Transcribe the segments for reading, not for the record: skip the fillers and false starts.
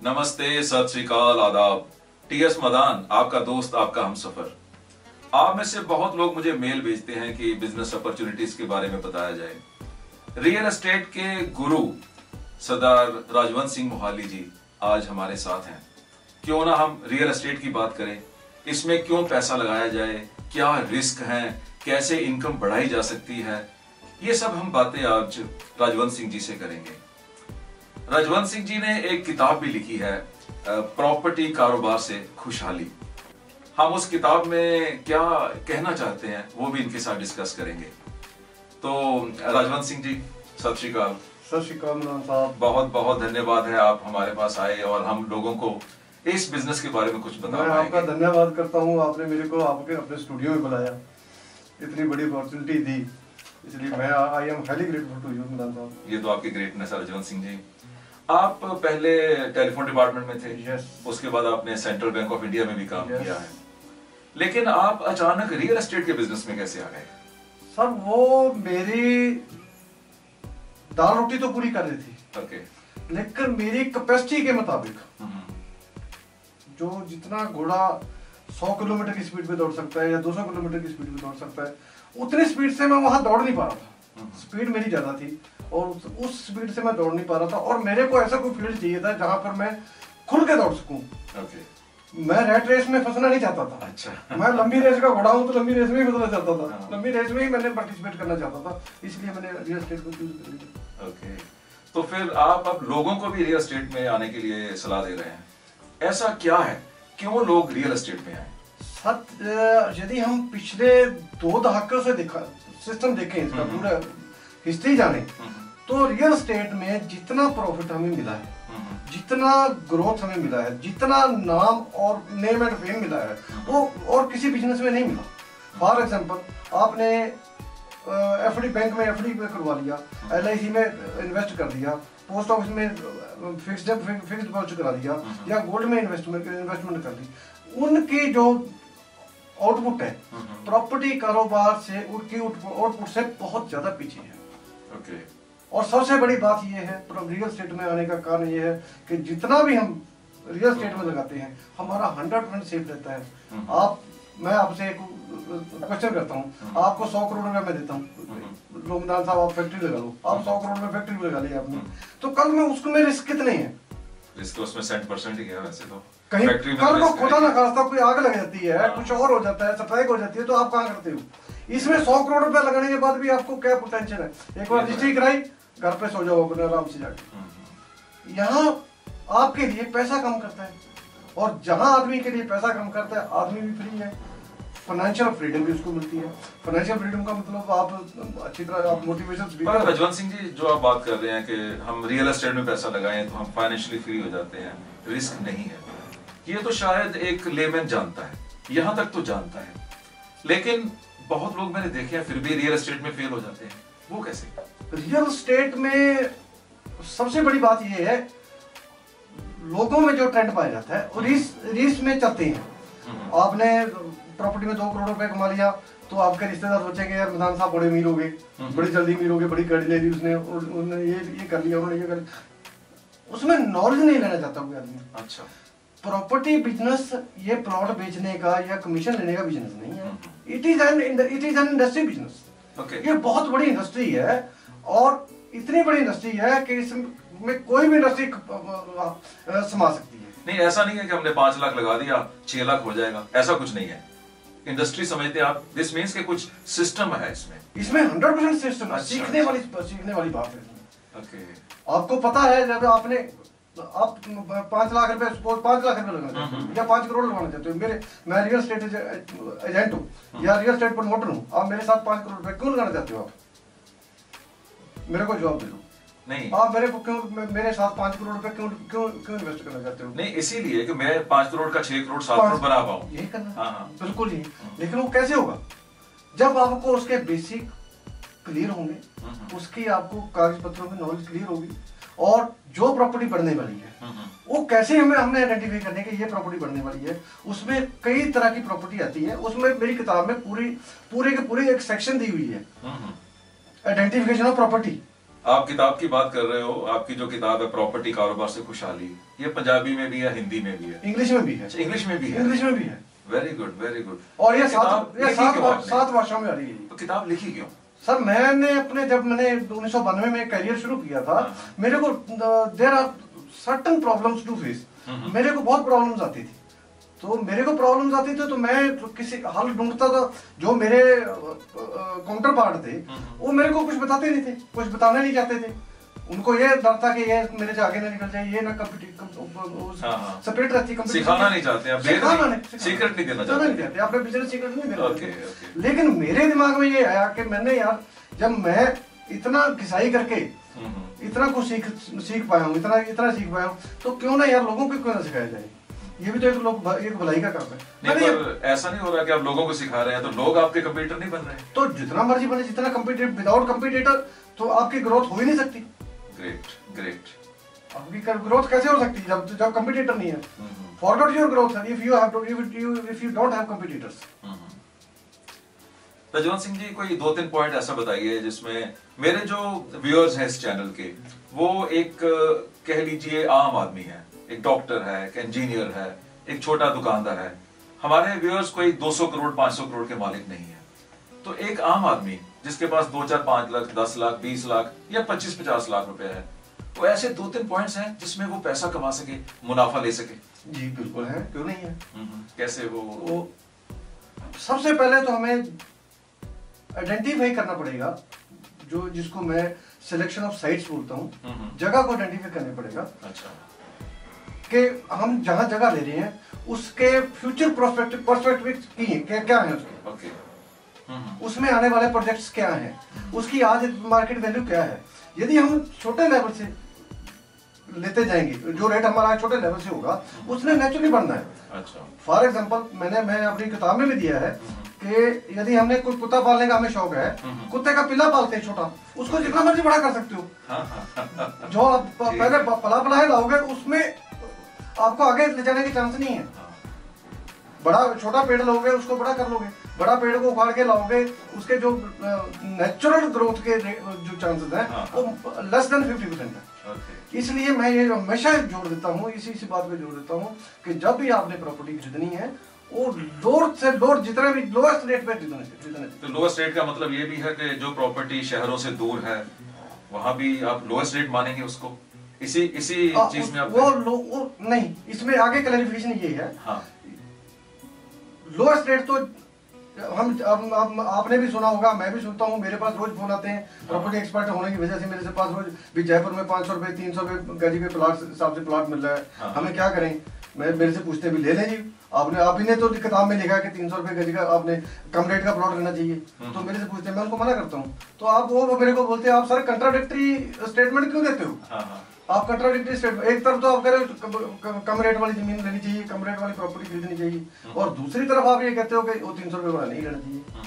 नमस्ते, सत श्री अकाल, आदाब। टीएस मदान, आपका दोस्त, आपका हमसफर। आप में से बहुत लोग मुझे मेल भेजते हैं कि बिजनेस अपॉर्चुनिटीज के बारे में बताया जाए। रियल एस्टेट के गुरु सरदार राजवंत सिंह मोहाली जी आज हमारे साथ हैं। क्यों ना हम रियल एस्टेट की बात करें, इसमें क्यों पैसा लगाया जाए, क्या रिस्क हैं, कैसे इनकम बढ़ाई जा सकती है, ये सब हम बातें आज राजवंत सिंह जी से करेंगे। राजवंत सिंह जी ने एक किताब भी लिखी है, प्रॉपर्टी कारोबार से खुशहाली। हम उस किताब में क्या कहना चाहते हैं वो भी इनके साथ डिस्कस करेंगे। तो राजवंत सिंह जी, सत श्री अकाल। सत श्री अकाल साहब, बहुत बहुत धन्यवाद है आप हमारे पास आए और हम लोगों को इस बिजनेस के बारे में कुछ बताएं। मैं आपका धन्यवाद करता हूं, आपने मेरे को आपके अपने स्टूडियो में बुलाया, इतनी बड़ी अपॉर्चुनिटी दी, इसलिए मैं I am highly grateful to you Madan साहब। ये तो आपकी ग्रेटनेस है राजवंत सिंह जी। आप पहले टेलीफोन डिपार्टमेंट में थे। यस। उसके बाद आपने सेंट्रल बैंक ऑफ इंडिया में भी काम किया है, लेकिन आप अचानक रियल एस्टेट के बिजनेस में कैसे आ गए? सर, वो मेरी दाल रोटी तो पूरी कर रही थी, ओके, लेकिन मेरी कैपेसिटी के मुताबिक जो जितना घोड़ा 100 किलोमीटर की स्पीड पे दौड़ सकता है या 200 किलोमीटर की स्पीड पे दौड़ सकता है, उतनी स्पीड से मैं वहां दौड़ नहीं पा रहा था। स्पीड मेरी ज्यादा थी और उस स्पीड से मैं दौड़ नहीं पा रहा था, और मेरे को ऐसा कोई फील्ड चाहिए था जहां पर मैं खुल के दौड़ सकूं। ओके। मैं रेट रेस में फंसना नहीं चाहता था। अच्छा। मैं लंबी रेस का घोड़ा हूं तो लंबी रेस में ही फंसना चाहता था। लंबी रेस में ही मैंने पार्टिसिपेट करना चाहता था, इसलिए मैंने रियल एस्टेट को चूज कर लिया। ओके, तो फिर आप अब लोगों को भी रियल एस्टेट में आने के लिए सलाह दे रहे हैं। ऐसा क्या है, क्यों लोग रियल एस्टेट में आए? यदि हम पिछले 2 दहाकों से देखा सिस्टम देखें, इसका पूरा हिस्ट्री जाने, तो रियल एस्टेट में जितना प्रॉफिट हमें मिला है, जितना ग्रोथ हमें मिला है, जितना नाम और नेम एंड फेम मिला है, वो और किसी बिजनेस में नहीं मिला। फॉर एग्जांपल, आपने एफडी बैंक में एफडी करवा लिया, एलआईसी में इन्वेस्ट कर दिया, पोस्ट ऑफिस में फिक्स्ड डिपॉजिट करा दिया, या गोल्ड में इन्वेस्टमेंट कर दी, उनकी जो आउटपुट है प्रॉपर्टी कारोबार से, उनकी आउटपुट से बहुत ज्यादा पीछे है। ओके। और सबसे बड़ी बात यह है, रियल एस्टेट में आने का कारण यह है कि जितना भी हम रियल एस्टेट में लगाते हैं, हमारा 100% सेफ रहता है। मैं आपसे एक क्वेश्चन करता हूँ, आपको 100 करोड़ रुपए मैं देता हूँ, रोमदान साहब आप फैक्ट्री लगा लो, आप 100 करोड़ में फैक्ट्री भी लगा ली आपने, तो कल में उसको में रिस्क कितने हैं? रिस्क उसमें 60% ही गया वैसे तो। कहीं कल को खुदा ना खास्ता कोई आग लग जाती है, कुछ और हो जाता है, स्ट्राइक हो जाती है, तो आप कहाँ करते हो? इसमें 100 करोड़ रुपए लगाने के बाद भी आपको क्या पोटेंशियल है? एक बार रजिस्ट्री कराई, घर पे सो जाओ अपने आराम से जाके। यहाँ आपके लिए पैसा कम करता है, और जहां आदमी के लिए पैसा कम करता है, आदमी भी फ्री है, फाइनेंशियल फ्रीडम भी उसको मिलती है। फाइनेंशियल फ्रीडम का मतलब आप अच्छी तरह आप मोटिवेशन भी। राजवंत सिंह जी, जो आप बात कर रहे हैं कि हम रियल एस्टेट में पैसा लगाएं तो हम फाइनेंशियली फ्री हो जाते हैं, रिस्क नहीं है, ये तो शायद एक लेमैन जानता है, यहां तक तो जानता है, लेकिन बहुत लोग मैंने देखे हैं फिर भी रियल एस्टेट में फेल हो जाते हैं। वो कैसे? रियल एस्टेट में सबसे बड़ी बात यह है, लोगों में जो ट्रेंड पाया जाता है और रीस में चलते हैं। आपने प्रॉपर्टी में 2 करोड़ रुपए कमा लिया, तो आपके रिश्तेदार सोचेंगे यार मदान साहब बड़े अमीर हो गए, बड़ी जल्दी अमीर हो गए, बड़ी गाड़ी ले ली उसने, उन्होंने ये कर लिया, उन्होंने ये कर लिया। उसमें नॉलेज नहीं लेना चाहता कोई आदमी। अच्छा। प्रॉपर्टी बिजनेस ये प्लॉट बेचने का या कमीशन लेने का बिजनेस नहीं है, it is an industry business. ये बहुत बड़ी इंडस्ट्री है, और इतनी बड़ी इंडस्ट्री है कि इसमें कोई भी इंडस्ट्री समा सकती है। नहीं, ऐसा नहीं है कि हमने 5 लाख लगा दिया 6 लाख हो जाएगा, ऐसा कुछ नहीं है। इंडस्ट्री समझते हैं आप, दिस मीन्स के कुछ सिस्टम है इसमें 100% सिस्टम है। अच्छा, सीखने वाली बात है इसमें। ओके। आपको पता है, जब आपने आप 5 लाख रुपए, सपोज 5 लाख रुपए लगाना चाहते हो या 5 करोड़ लगाना चाहते हो, मैं रियल एस्टेट एजेंट हूँ या रियल एस्टेट प्रमोटर हूँ, आप मेरे साथ 5 करोड़ रुपए क्यों लगाना चाहते हो? आप मेरे को जवाब दे दो। नहीं, आप मेरे साथ 5 करोड़ रुपए क्यों इन्वेस्ट करना चाहते हो? नहीं, इसीलिए कि मैं 5 करोड़ का 6 करोड़ 7 करोड़ बना पाऊं। यही करना। बिल्कुल ही। लेकिन वो कैसे होगा? जब आपको उसके बेसिक क्लियर होंगे, उसकी आपको कागज पत्रों में नॉलेज क्लियर होगी, और जो प्रॉपर्टी बढ़ने वाली है वो कैसे हमने आइडेंटिफाई करने की ये प्रॉपर्टी बढ़ने वाली है। उसमें कई तरह की प्रॉपर्टी आती है, उसमें मेरी किताब में पूरे के पूरे एक सेक्शन दी हुई है, आइडेंटिफिकेशन ऑफ प्रॉपर्टी। आप किताब की बात कर रहे हो, आपकी जो किताब है प्रॉपर्टी कारोबार से खुशहाली, ये पंजाबी में भी है, हिंदी में भी है, इंग्लिश में भी है। इंग्लिश में भी है, इंग्लिश में भी है। Very good, very good. और ये किताब सात भाषाओं में आ रही है। तो किताब लिखी क्यों? सर मैंने जब मैंने 1992 में करियर शुरू किया था, मेरे को there are certain problems to face. मेरे को बहुत प्रॉब्लम्स आती थी, तो मेरे को प्रॉब्लम्स आती थी तो मैं किसी हल ढूंढता था। जो मेरे काउंटर पार्ट थे वो मेरे को कुछ बताते नहीं थे, कुछ बताना नहीं चाहते थे। उनको ये डर था कि ये मेरे से आगे ना निकल जाए, ये ना सेपरेट रहती, सिखाना नहीं चाहते, सीक्रेट नहीं देना चाहते, अपने बिजनेस सीक्रेट नहीं देना। लेकिन मेरे दिमाग में ये आया कि मैंने यार जब मैं इतना घिसाई करके इतना कुछ सीख पाया हूँ, इतना सीख पाया हूँ, तो क्यों ना यार लोगों को क्यों ना सिखाया जाए। ये भी तो एक भलाई का काम है। नहीं, पर ऐसा नहीं हो रहा कि आप लोगों को सिखा रहे हैं तो लोग आपके कंपटीटर नहीं बन रहे। तो जितना मर्जी बने, जितना कंपटीटर, विदाउट कंपटीटर तो आपकी ग्रोथ हो ही नहीं सकती। Great, great. आपकी ग्रोथ कैसे हो सकती है जब कंपटीटर नहीं है? Forget your growth if you don't have competitors. Prajwal Singh ji, कोई 2-3 पॉइंट ऐसा बताइए जिसमें मेरे जो व्यूअर्स हैं इस चैनल के, वो एक कह लीजिए आम आदमी है, एक डॉक्टर है, एक इंजीनियर है, एक छोटा दुकानदार है। हमारे व्यूअर्स कोई 200 करोड़ 500 करोड़ के मालिक नहीं है। तो एक आम आदमी जिसके पास 2, 4, 5 लाख, 10 लाख, 20 लाख या 25-50 लाख रुपए है, वो ऐसे 2-3 पॉइंट्स हैं जिसमें वो पैसा कमा सके, मुनाफा ले सके। जी बिल्कुल है, क्यों नहीं है। कैसे वो सबसे पहले तो हमें आइडेंटिफाई करना पड़ेगा, जो जिसको मैं सिलेक्शन ऑफ साइट्स बोलता हूँ, जगह को आइडेंटिफाई करना पड़ेगा। अच्छा। कि हम जहां जगह ले रहे हैं उसके फ्यूचर पर्सपेक्टिव क्या है उसके, उसमें आने वाले प्रोजेक्ट्स क्या हैं, उसकी आज मार्केट वैल्यू क्या है। यदि हम छोटे लेवल से लेते जाएंगे, जो रेट हमारा छोटे लेवल से होगा उसने नेचुरली बढ़ना है। अच्छा। फॉर एग्जांपल मैं अपनी किताब में भी दिया है कि यदि हमने कोई कुत्ता पालने का हमें शौक है, कुत्ते का पिल्ला पालते हैं छोटा, उसको जितना मर्जी बड़ा कर सकते हो। जो आप पहले पला लाओगे उसमें आपको आगे ले जाने की चांस नहीं है। बड़ा छोटा पेड़ लोगे उसको बड़ा कर लोगे, बड़ा पेड़ को उखाड़ के लाओगे, उसके जो नेचुरल ग्रोथ के जो चांसेस हैं वो लेस देन 50% है। इसलिए मैं ये हमेशा जोड़ देता हूँ, इसी बात पे जोड़ देता हूँ कि जब भी आपने प्रॉपर्टी खरीदनी है वो लोअर से लोअर जितना भी लोएस्ट रेट पे खरीदना। तो लोएस्ट रेट का मतलब ये भी है कि जो प्रॉपर्टी शहरों से दूर है वहां भी आप लोएस्ट रेट मानेंगे उसको? इसी चीज में आप वो नहीं, इसमें आगे क्लैरिफिकेशन ये है। लोएस्ट रेट तो हम आपने भी सुना होगा, मैं भी सुनता हूँ, मेरे पास रोज फोन आते हैं प्रॉपर्टी एक्सपर्ट होने की वजह से। मेरे से पास रोज भी जयपुर में 500 रुपए 300 रुपए गज के प्लाट हिसाब से प्लाट मिल रहा है, हमें क्या करें। मेरे से पूछते भी ले लें जी, आप ही ने तो किताब में लिखा कि 300 रुपए गज का आपने कम रेट का प्लॉट लेना चाहिए। तो मेरे से पूछते हैं, मैं उनको मना करता हूँ। तो आप वो मेरे को बोलते हैं आप सर कंट्राडिक्टरी स्टेटमेंट क्यों देते हो? आप कंट्राडिक्टरी स्टेटमेंट, एक तरफ तो आप कह रहे हो कम रेट वाली जमीन लेनी चाहिए, कम रेट वाली प्रॉपर्टी खरीदनी चाहिए, और दूसरी तरफ आप ये कहते हो कि वो 300 रुपए वाला नहीं लेना चाहिए।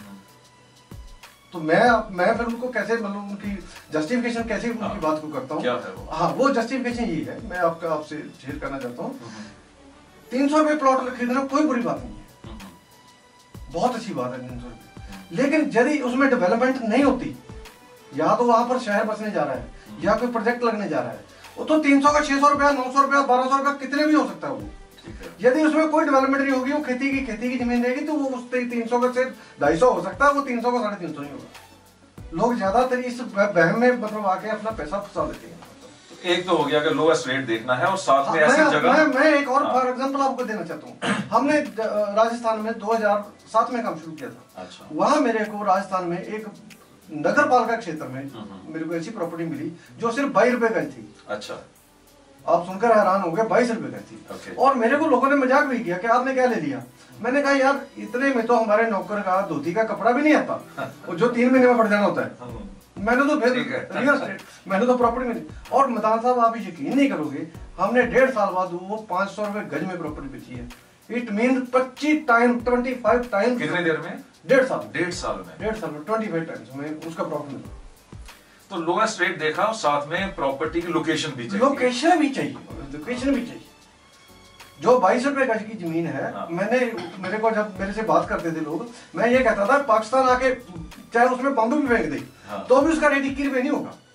तो मैं फिर उनको कैसे, मतलब उनकी जस्टिफिकेशन कैसे उनकी बात को करता हूँ। हाँ, वो जस्टिफिकेशन यही है, मैं आपसे शेयर करना चाहता हूँ। 300 रुपए प्लॉट खरीदना कोई बुरी बात नहीं है, बहुत अच्छी बात है 300 रुपए। लेकिन यदि उसमें डेवलपमेंट नहीं होती, या तो वहां पर शहर बसने जा रहा है या कोई प्रोजेक्ट लगने जा रहा है, वो तो 300 का 600 रुपया, 900 रुपया, 1200 रुपया कितने भी हो सकता है वो। यदि उसमें कोई डेवलपमेंट नहीं होगी, वो खेती की जमीन रहेगी, तो वो उस 300 का से 250 हो सकता है, वो 300 का 350 नहीं होगा। लोग ज्यादातर इस वहम में मतलब आके अपना पैसा फंसा लेते हैं। एक तो हो गया कि लोएस्ट रेट देखना है, और साथ में ऐसी जगह मैं एक और फॉर एग्जांपल आपको देना चाहता हूँ। हमने राजस्थान में 2007 में काम शुरू किया था। अच्छा। वहां मेरे को राजस्थान में एक नगर पालिका क्षेत्र में मेरे को ऐसी प्रॉपर्टी मिली जो सिर्फ 22 रुपए गज थी। अच्छा। आप सुनकर हैरान हो गए, 22 रुपए गज थी। और मेरे को लोगों ने मजाक भी किया कि आपने क्या ले लिया। मैंने कहा यार इतने में तो हमारे नौकर का धोती का कपड़ा भी नहीं आता, और जो 3 महीने में बढ़ जाना होता है। मैंने तो फिर रियल एस्टेट, मैंने तो प्रॉपर्टी में, और मदान साहब आप यकीन नहीं करोगे, हमने 1.5 साल बाद वो 500 रुपए गज में प्रॉपर्टी बेची है। It mean 25 time 25 time. कितने देर में? 1.5 साल। 1.5 साल में 25 टाइम्स में उसका प्रॉफिट मिला। तो लोएस्ट रेट देखा, और साथ में प्रॉपर्टी की लोकेशन भी चाहिए। लोकेशन भी चाहिए। जो 22 रुपए गज की जमीन है, मेरे को जब मेरे से बात करते थे लोग, मैं ये कहता था पाकिस्तान आके चाहे उसमें बम्बू भी फेंक दे, तो भी उसका रेट 21 रुपए नहीं होगा।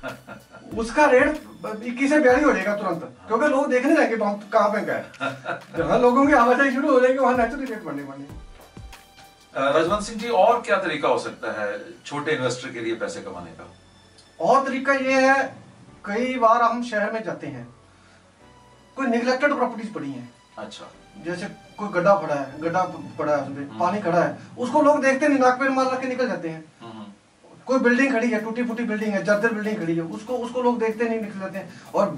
उसका रेट 21 से 42 हो जाएगा तुरंत, क्योंकि लोग देखने जाएंगे कहाँ पे का है। जहाँ लोगों की आवाजाही शुरू हो जाएगी वहां नेचुरली रेट बढ़ने वाले। राजवंत सिंह जी, और क्या तरीका हो सकता है छोटे इन्वेस्टर के लिए पैसे कमाने का? और तरीका ये है, कई बार हम शहर में जाते हैं, कोई निगलेक्टेड प्रॉपर्टीज पड़ी हैं। अच्छा। जैसे कोई गड्ढा पड़ा है उसमें पानी खड़ा है, उसको लोग देखते नहीं, नाक पे मार रख के निकल जाते हैं। कोई बिल्डिंग खड़ी है, टूटी फूटी बिल्डिंग है, जर्जर बिल्डिंग खड़ी है, उसको लोग देखते नहीं, निकल जाते हैं। और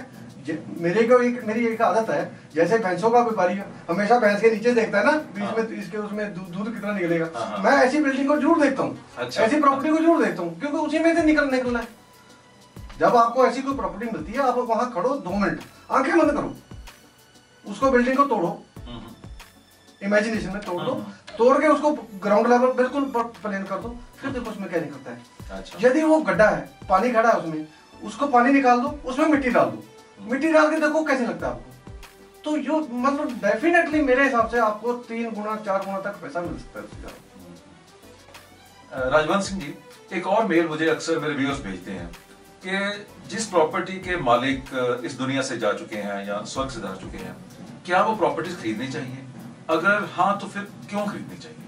मेरी एक आदत है, जैसे भैंसों का व्यापारी हमेशा भैंस के नीचे देखता है ना, बीच में इसके उसमें दूध कितना निकलेगा, मैं ऐसी बिल्डिंग को जरूर देखता हूँ। अच्छा। ऐसी प्रॉपर्टी को जरूर देखता हूँ, क्योंकि उसी में से निकलना है। जब आपको ऐसी कोई प्रॉपर्टी मिलती है, आप वहां खड़ो 2 मिनट, आंखें बंद करो, उसको बिल्डिंग को तोड़ो, इमेजिनेशन में तोड़ दो, तोड़ के उसको ग्राउंड लेवल बिल्कुल प्लेन कर दो, फिर देखो उसमें क्या निकलता है। अच्छा। यदि वो गड्ढा है, पानी खड़ा है उसमें, उसको पानी निकाल दो, उसमें मिट्टी डाल दो, मिट्टी डाल के देखो कैसे लगता है आपको। तो यो मतलब डेफिनेटली मेरे हिसाब से आपको 3 गुना 4 गुना तक पैसा मिल सकता है। राजवंत सिंह जी, एक और मेल मुझे अक्सर मेरे व्यूअर्स भेजते हैं कि जिस प्रॉपर्टी के मालिक इस दुनिया से जा चुके हैं या स्वर्ग से जा चुके हैं, क्या वो प्रॉपर्टीज खरीदनी चाहिए? अगर हाँ तो फिर क्यों खरीदनी चाहिए?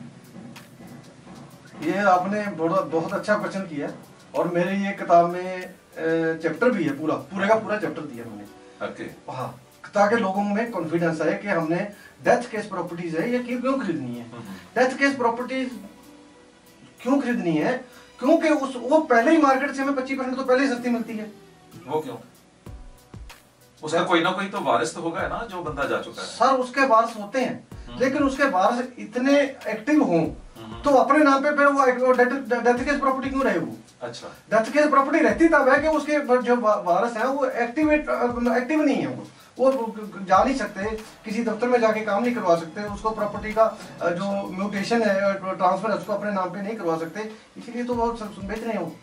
ये आपने बहुत अच्छा क्वेश्चन किया, और मेरी ये किताब में चैप्टर भी है, पूरे का पूरा चैप्टर दिया मैंने। ओके। हाँ, ताकि लोगों में कॉन्फिडेंस आए कि हमने डेथ केस प्रॉपर्टीज है ये क्यों खरीदनी है। डेथ केस प्रॉपर्टीज क्यों खरीदनी है? क्योंकि वो पहले ही मार्केट से हमें 25% तो पहले ही सस्ती मिलती है। वो क्यों? उसका कोई ना कोई तो वारिस तो होगा है ना, जो बंदा जा चुका है। सर, उसके वारिस होते हैं, लेकिन उसके वारिस इतने एक्टिव हों तो अपने नाम पे फिर वो डेथ केस प्रॉपर्टी क्यों रहे वो? अच्छा। डेथ केस प्रॉपर्टी रहती तब है कि उसके जो वारिस हैं वो एक्टिव नहीं है, वो जा नहीं सकते, किसी दफ्तर में जाके काम नहीं करवा सकते, उसको प्रॉपर्टी का जो म्यूटेशन है, ट्रांसफर है, उसको अपने नाम पे नहीं करवा सकते, इसीलिए तो वो बेच रहे हो।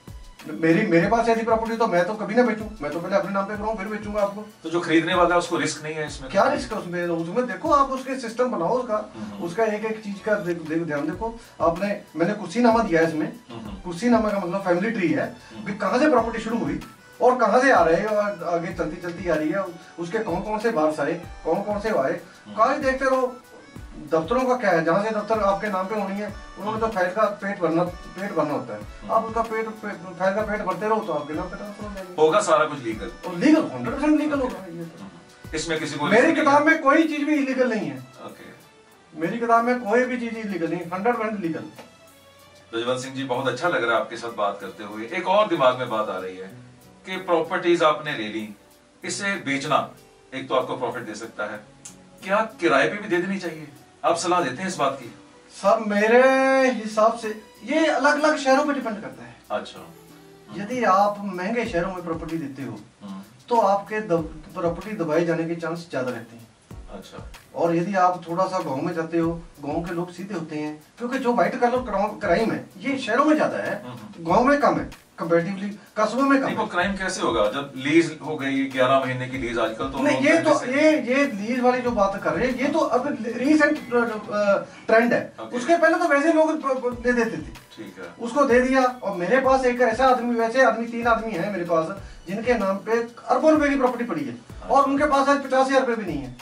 मेरे पास ऐसी प्रॉपर्टी तो मैं तो कभी ना बेचूं, मैं तो पहले अपने नाम पे कराऊं फिर बेचूंगा आपको। तो जो खरीदने वाला है उसको रिस्क नहीं है इसमें? क्या रिस्क है उसमें देखो आप उसके सिस्टम बनाओ, उसका एक चीज का ध्यान देखो। मैंने कुर्सीनामा दिया है इसमें। कुर्सीनामा का मतलब फैमिली ट्री है, कहाँ से प्रॉपर्टी शुरू हुई और कहाँ से आ रहे हैं और आगे चलती आ रही है, उसके कौन कौन से वारिस आए, कौन कौन से आए, कहाँ देखते रहो। दफ्तरों का क्या है, जहाँ से दफ्तर आपके नाम पे होनी है, उन्होंने तो फाइल का पेट भरना होता है। आप उसका फाइल का पेट भरते रहो तो आपके नाम पे ट्रांसफर हो जाएगी। होगा सारा कुछ लीगल, 100% लीगल होगा। इसमें किसी को मेरी किताब में कोई चीज भी इलीगल नहीं है। ओके। मेरी किताब में कोई भी चीज इलीगल नहीं, 100% लीगल। राजवंत सिंह जी, बहुत अच्छा लग रहा है आपके साथ बात करते हुए। एक और दिमाग में बात आ रही है कि प्रॉपर्टीज आपने ले ली, इसे बेचना एक तो आपको प्रॉफिट दे सकता है, क्या किराए पे भी दे देनी चाहिए? आप सलाह देते हैं इस बात की? सर, मेरे हिसाब से ये अलग अलग शहरों पे डिपेंड करता है। अच्छा। यदि आप महंगे शहरों में प्रॉपर्टी देते हो तो आपके प्रॉपर्टी दबाए जाने के चांस ज्यादा रहते हैं। अच्छा। और यदि आप थोड़ा सा गांव में जाते हो, गांव के लोग सीधे होते हैं, क्योंकि जो व्हाइट कलर क्राइम है ये शहरों में ज्यादा है, गांव में कम है कंपैरेटिवली, कस्बों में कम। वो क्राइम कैसे होगा जब लीज हो गई 11 महीने की लीज? आजकल तो नहीं, ये लीज वाली जो बात कर रहे हैं ये तो अब रीसेंट ट्रेंड है। उसके पहले तो वैसे लोग दे देते थे, ठीक है, उसको दे दिया। और मेरे पास एक ऐसा आदमी, वैसे आदमी 3 आदमी है मेरे पास जिनके नाम पे अरबों रुपए की प्रॉपर्टी पड़ी है, और उनके पास आज 50,000 रुपए भी नहीं है।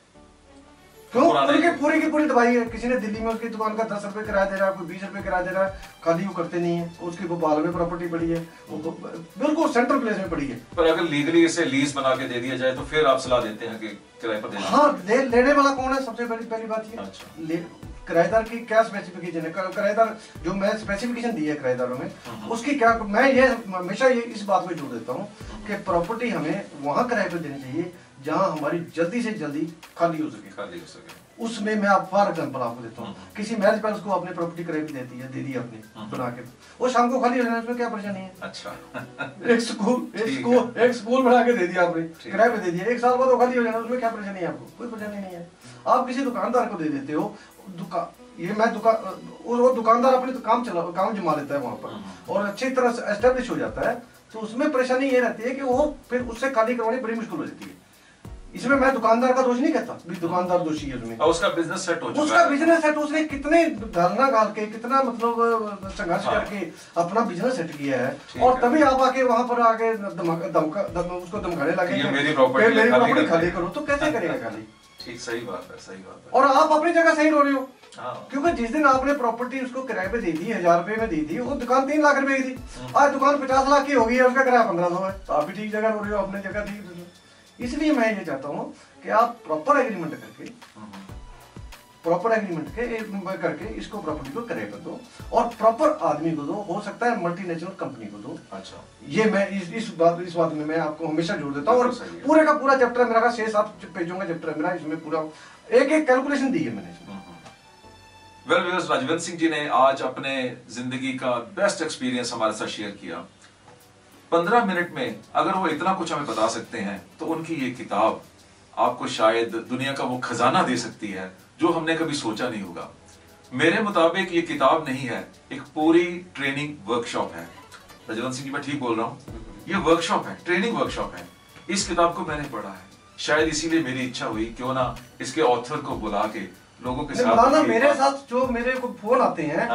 क्यों? उनकी पूरी की पूरी दवाई है। किसी ने दिल्ली में उसकी दुकान का 10 रुपए किराया दे रहा है, कोई 20 रुपए किराया दे रहा है, खाली वो करते नहीं है। उसकी भोपाल में प्रॉपर्टी पड़ी है, वो बिल्कुल सेंट्रल प्लेस में पड़ी है। पर अगर लीगली इसे लीज बना के दे दिया जाए तो फिर आप सलाह देते हैं कि किराए पर देना? हाँ, लेने वाला कौन है सबसे पहली बात ये। अच्छा। किराएदार की क्या स्पेसिफिकेशन है? किराएदार जो मैं स्पेसिफिकेशन दी है किराएदारों में, उसकी क्या, मैं ये हमेशा ये इस बात पे जोर देता हूँ कि प्रॉपर्टी हमें वहां किराए पर देनी चाहिए जहां हमारी जल्दी से जल्दी खाली हो सके। उसमें मैं आप फॉर एग्जाम्पल आपको देता हूँ, किसी मैरिज पैलेस को आपने प्रॉपर्टी किराए पे दे दी अपनी बना के, वो शाम को खाली हो जाना, उसमें क्या परेशानी है? अच्छा। एक स्कूल बना के दे दिया आपने, किराए पे दे दिया, 1 साल बाद वो खाली हो जाना, उसमें क्या परेशानी है? आपको कोई परेशानी नहीं है। आप किसी दुकानदार को दे देते हो, वो दुकानदार अपने काम जमा लेता है वहां पर और अच्छी तरह से एस्टेब्लिश हो जाता है, तो उसमें परेशानी ये रहती है कि वो फिर उससे खाली करवानी बड़ी मुश्किल हो जाती है। इसमें मैं दुकानदार का दोष नहीं कहता, दुकानदार दोषी है उसमें। और उसका बिजनेस सेट हो चुका उसका बिजनेस सेट, उसने कितने धरना डाल के, कितना मतलब संघर्ष करके अपना बिजनेस सेट किया है, और तभी आप आके वहां पर आके उसको धमकाने लगे मेरी प्रॉपर्टी खाली करो, तो कैसे करेगा खाली? ठीक, सही बात है, सही बात है। और आप अपनी जगह सही रो रहे हो, क्योंकि जिस दिन आपने प्रॉपर्टी उसको किराए पे दे दी, 1000 रुपए में दी थी, वो दुकान 3 लाख रुपए की थी, आज दुकान 50 लाख की हो गई है, उसका किराया 1500 है, तो आप भी ठीक जगह रो रहे हो, अपनी जगह ठीक। इसलिए मैं ये चाहता हूँ कि आप प्रॉपर एग्रीमेंट करके इसको प्रॉपर्टी को किराए पर दो, और प्रॉपर आदमी को दो, हो सकता है मल्टीनेशनल कंपनी को दो। अच्छा, ये मैं इस बात में मैं आपको हमेशा जोड़ देता हूँ, और पूरे का पूरा चैप्टर है मेरा, 6-7 पेजों का चैप्टर है मेरा, इसमें पूरा एक कैलकुलेशन दी है मैंने। वेल व्यूअर्स, राजवंत सिंह जी ने आज अपने जिंदगी का बेस्ट एक्सपीरियंस हमारे साथ शेयर किया। 15 मिनट में अगर वो इतना कुछ हमें बता सकते हैं, तो उनकी ये किताब आपको शायद दुनिया का वो खजाना दे सकती है जो हमने कभी सोचा नहीं होगा। मेरे मुताबिक ये किताब नहीं है, एक पूरी ट्रेनिंग वर्कशॉप है। राजवंत सिंह जी, मैं ठीक बोल रहा हूँ? ये वर्कशॉप है, ट्रेनिंग वर्कशॉप है। इस किताब को मैंने पढ़ा है, शायद इसीलिए मेरी इच्छा हुई क्यों ना इसके ऑथर को बुला के लोगों के साथ, मेरे साथ जो मेरे को फोन आते हैं,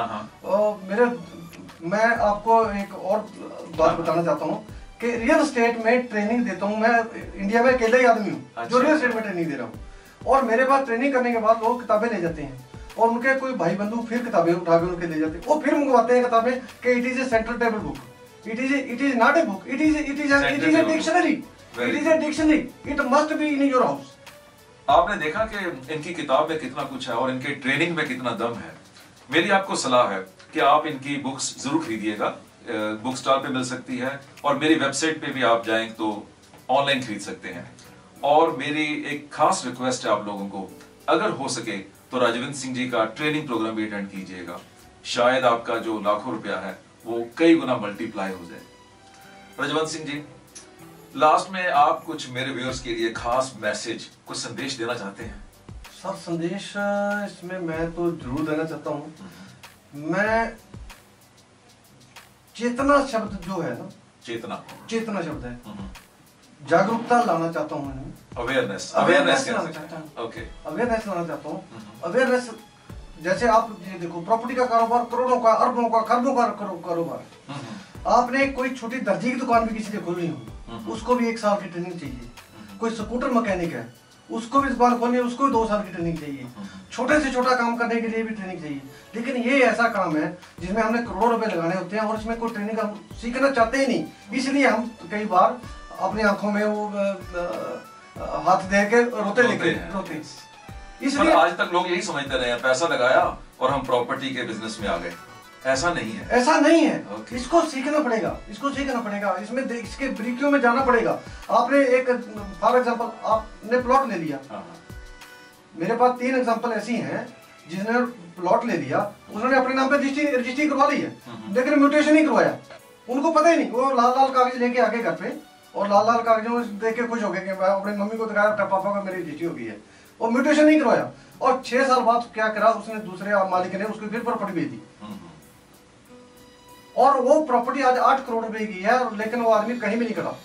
मैं आपको एक और बात बताना चाहता हूँ कि रियल एस्टेट में ट्रेनिंग देता हूँ मैं, इंडिया में अकेले ही आदमी हूँ जो रियल एस्टेट में ट्रेनिंग दे रहा हूँ, और मेरे पास ट्रेनिंग करने के बाद लोग किताबें ले जाते हैं, और उनके कोई भाई बंधु फिर किताबें उठा के उनके ले जाते हैं, वो फिर मंगवाते हैं किताबें कि it is a central table book, it is not a book, it is a dictionary, it is a dictionary, it must be in your house. आपने देखा कि इनकी किताब में कितना कुछ है और इनके ट्रेनिंग में कितना दम है। मेरी आपको सलाह है कि आप इनकी बुक्स जरूर खरीदिएगा, बुक स्टॉल पे मिल सकती है, और मेरी वेबसाइट पे भी आप जाएं तो ऑनलाइन खरीद सकते हैं। और मेरी एक खास रिक्वेस्ट है आप लोगों को, अगर हो सके तो राजवंत सिंह जी का ट्रेनिंग प्रोग्राम भी अटेंड कीजिएगा, शायद आपका जो लाखों रुपया है वो कई गुना मल्टीप्लाई हो जाए। राजवंत सिंह जी, लास्ट में आप कुछ मेरे व्यूअर्स के लिए खास मैसेज, कुछ संदेश देना चाहते हैं? सर, संदेश इसमें मैं तो जरूर देना चाहता हूँ। मैं चेतना शब्द जो है ना, चेतना शब्द है, जागरूकता लाना चाहता हूँ, अवेयरनेस लाना चाहता हूँ, अवेयरनेस लाना चाहता हूँ। अवेयरनेस, जैसे आप ये देखो, प्रॉपर्टी का कारोबार करोड़ों का, अरबों का, खरबों का कारोबार, आपने कोई छोटी दर्जी की दुकान भी किसी ने खोलनी हो, उसको भी 1 साल की ट्रेनिंग चाहिए। कोई स्कूटर मैकेनिक है, उसको भी दुकान खोलनी है, उसको भी 2 साल की ट्रेनिंग चाहिए। छोटे से छोटा काम करने के लिए भी ट्रेनिंग चाहिए। लेकिन ये ऐसा काम है जिसमें हमने करोड़ों रुपए लगाने होते हैं, और इसमें कोई ट्रेनिंग हम सीखना चाहते ही नहीं, इसलिए हम कई बार अपनी आंखों में वो हाथ दे के रोते। इसलिए आज तक लोग यही समझते रहे हैं, पैसा लगाया और हम प्रॉपर्टी के बिजनेस में आ गए। ऐसा नहीं है, ऐसा नहीं है। इसको सीखना पड़ेगा, इसमें इसके बारीकियों में जाना पड़ेगा। आपने एक फॉर एग्जांपल आपने प्लॉट ले लिया, मेरे पास 3 एग्जांपल ऐसी हैं जिसने प्लॉट ले लिया, उन्होंने अपने नाम पे रजिस्ट्री करवा ली है, लेकिन म्यूटेशन नहीं करवाया। उनको पता ही नहीं, वो लाल कागज लेके आगे घर पे, और लाल कागजों देख के खुश हो गए कि मैं अपनी मम्मी को दिखाया, पापा का मेरी रजिस्ट्री हो गई है, और म्यूटेशन नहीं करवाया। और 6 साल बाद क्या करा उसने, दूसरे मालिक ने उसको फिर प्रॉपर्टी बेच दी, और वो प्रॉपर्टी आज 8 करोड़ रुपए की है, लेकिन वो आदमी कहीं भी नहीं करा।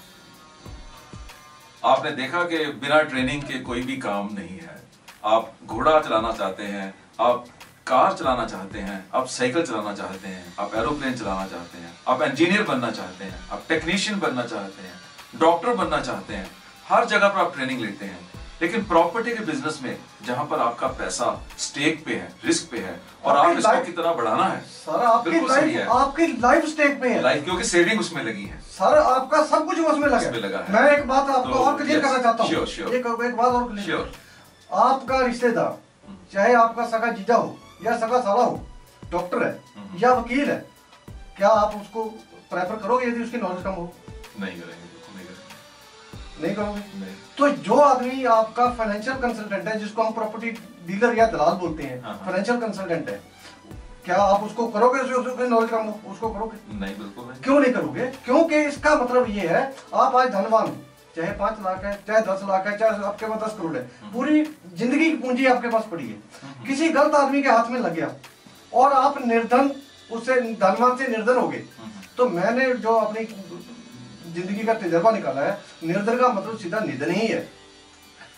आपने देखा कि बिना ट्रेनिंग के कोई भी काम नहीं है। आप घोड़ा चलाना चाहते हैं, आप कार चलाना चाहते हैं, आप साइकिल चलाना चाहते हैं, आप एरोप्लेन चलाना चाहते हैं, आप इंजीनियर बनना चाहते हैं, आप टेक्नीशियन बनना चाहते हैं, डॉक्टर बनना चाहते हैं, हर जगह पर आप ट्रेनिंग लेते हैं। लेकिन प्रॉपर्टी के बिजनेस में जहां पर आपका पैसा स्टेक पे है, रिस्क पे है, और आप इसको कितना बढ़ाना है, सर आपकी लाइफ स्टेक पे है, लाइफ, क्योंकि सेविंग उसमें लगी है सर, आपका सब कुछ उसमें लगा है। मैं एक बात आपको और क्लियर करना चाहता हूँ, एक बात और क्लियर, आपका रिश्तेदार, चाहे आपका सगा जीजा हो या सगा साला हो, डॉक्टर है या वकील है, क्या आप उसको प्रेफर करोगे यदि उसकी नॉलेज कम हो? नहीं करेंगे, नहीं करोगे। तो जो आदमी आपका फाइनेंशियल कंसल्टेंट है, जिसको हम प्रॉपर्टी डीलर या दलाल बोलते हैं, फाइनेंशियल कंसल्टेंट है, क्या आप उसको करोगे? उसको नॉलेज कम हो, उसको करोगे? नहीं, बिल्कुल नहीं। क्यों नहीं करोगे? क्योंकि इसका मतलब ये है, आप आज धनवान, चाहे 5 लाख है, चाहे 10 लाख है, चाहे आपके पास 10 करोड़ है, पूरी जिंदगी की पूंजी आपके पास पड़ी है, किसी गलत आदमी के हाथ में लग गया और आप निर्धन, उससे धनवान से निर्धन हो गए। तो मैंने जो अपनी जिंदगी का तजर्बा निकाला है, निर्धन का मतलब सीधा निधन ही है।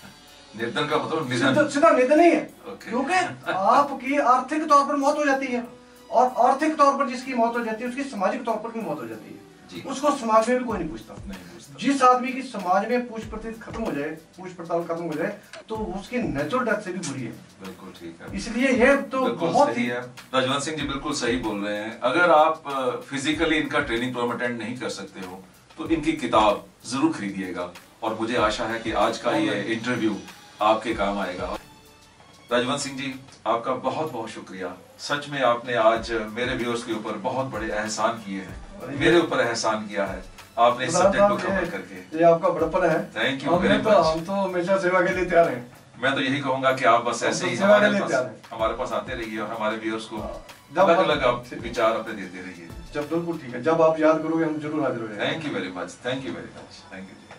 निर्धन का मतलब निधन, सीधा निधन ही है। Okay. क्योंकि आपकी आर्थिक तौर पर मौत हो जाती है, और आर्थिक तौर पर जिसकी मौत हो जाती है उसकी सामाजिक तौर पर भी मौत हो जाती है। उसको समाज में भी कोई नहीं पूछता। जिस आदमी की समाज में पूछ पड़ताल खत्म हो जाए तो उसकी नेचुरल डेथ से भी बुरी है। बिल्कुल ठीक है। इसलिए ये तो बहुत सही है। राजवंत सिंह जी बिल्कुल सही बोल रहे हैं। अगर आप फिजिकली इनका ट्रेनिंग प्रोग्राम अटेंड नहीं कर सकते हो तो इनकी किताब जरूर खरीदिएगा, और मुझे आशा है कि आज का ये इंटरव्यू आपके काम आएगा। राजवंत सिंह जी, आपका बहुत बहुत शुक्रिया। सच में आपने आज मेरे व्यूअर्स के ऊपर बहुत बड़े एहसान किए हैं, मेरे ऊपर एहसान किया है आपने इस सब्जेक्ट को कवर करके। ये आपका बड़प्पन है। Thank you very much. हम तो हमेशा सेवा के लिए तैयार हैं। मैं तो यही कहूंगा कि आप बस ऐसे ही हमारे पास आते रहिए और हमारे व्यूअर्स को अलग-अलग आप विचार अपने देते रहिए। जब बिल्कुल ठीक है, जब आप याद करोगे हम जरूर हाजिर हो जाएंगे। Thank you very much, thank you very much, thank you.